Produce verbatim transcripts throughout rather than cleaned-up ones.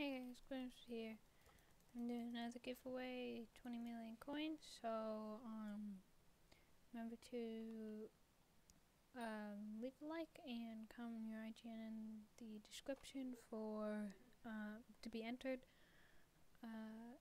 Hey guys, Glimpse here. I'm doing another giveaway, twenty million coins, so um, remember to um, leave a like and comment your I G N in the description for uh, to be entered. Uh,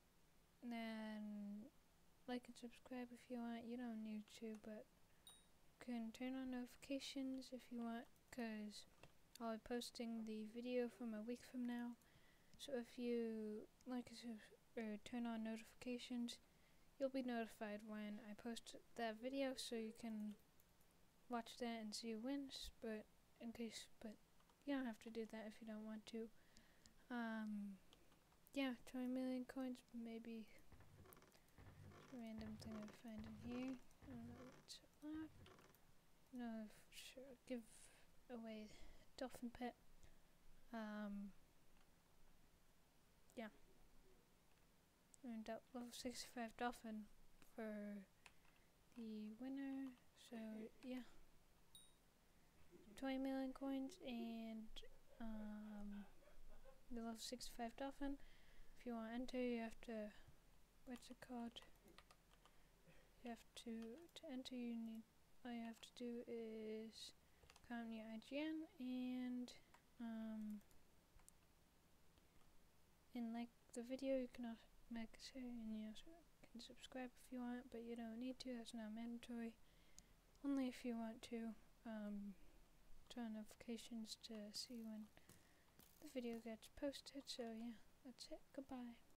then like and subscribe if you want. You don't need to, but you can turn on notifications if you want, because I'll be posting the video from a week from now. So if you like or turn on notifications, you'll be notified when I post that video, so you can watch that and see who wins. But in case, but you don't have to do that if you don't want to. Um, yeah, twenty million coins, maybe random thing I find in here. I don't know what's left. No, sure, give away dolphin pet. Um. Yeah. And level sixty-five dolphin for the winner. So yeah, twenty million coins and um, the level sixty-five dolphin. If you want to enter, you have to, what's it called? You have to to enter. You need all you have to do is comment your I G N and um, and like the video. You can also make a share, and you also can subscribe if you want, but you don't need to. That's not mandatory. Only if you want to. Um, turn on notifications to see when the video gets posted. So yeah, that's it. Goodbye.